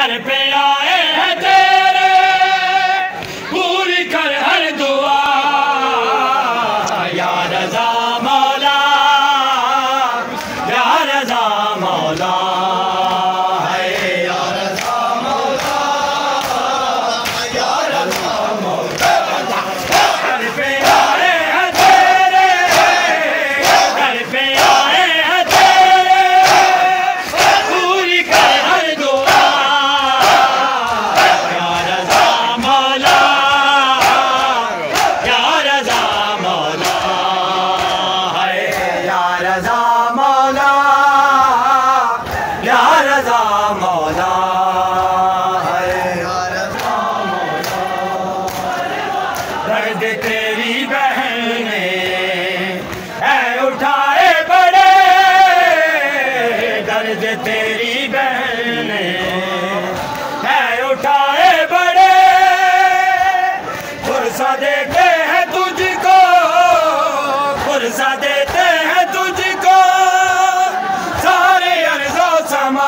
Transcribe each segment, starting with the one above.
दर पे आए हैं तेरे, पूरी कर हर दुआ या रज़ा मौला, या रज़ा मौला है, या रज़ा मौला, या रज़ा मौला। दर पे आए हैं तेरे, दर पे आए हैं तेरे, पूरी कर हर दुआ या रज़ा मौला, या रज़ा मौला है, या रज़ा मौला, या रज़ा मौला है, या रज़ा मौला। दर्द तेरी बहन ने है उठाए बड़े, दर्द तेरी बहन ने है उठाए बड़े, फुर्सा देते हैं तुझको, फुर्सा देते हैं तुझको सारे अर्ज़ो समा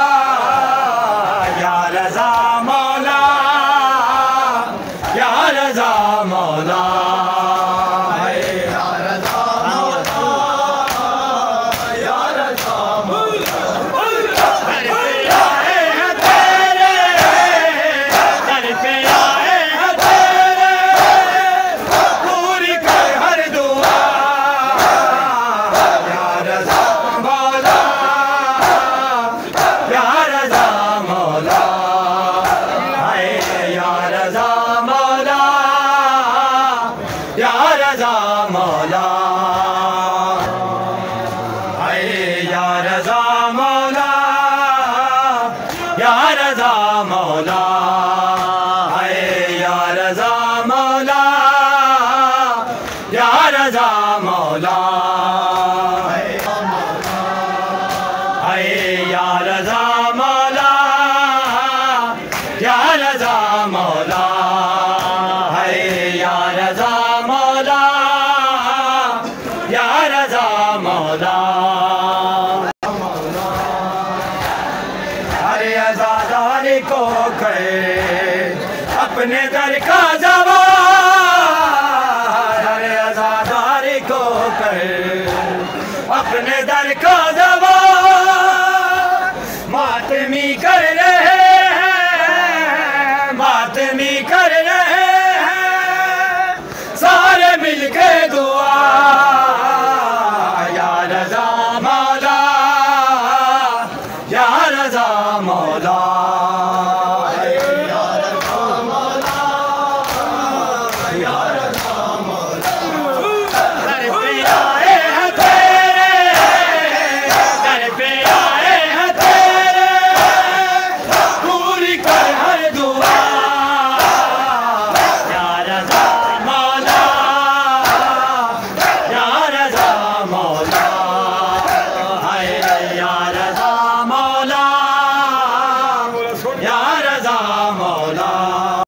या रज़ा मौला, या रज़ा मौला है, या रज़ा मौला, या रज़ा मौला। दर पे आए हैं तेरे, दर पे आए हैं तेरे, पूरी कर हर दुआ या रज़ा मौला, या रज़ा मौला है, या रज़ा मौला, या रज़ा मौला है, या रज़ा मौला, या रज़ा मौला है, या रज़ा मौला, या रज़ा मौला है, या रज़ा मौला, या रज़ा मौला है, या रज़ा मौला, या रज़ा मौला। हर अज़ादारी को कहे अपने दर का जवाब, हर अज़ादारी को कहे अपने दर का जवाब, मातमी कर रहे हैं, मातमी कर रहे हैं सारे मिलके दुआ या रज़ा मौला, या रज़ा मौला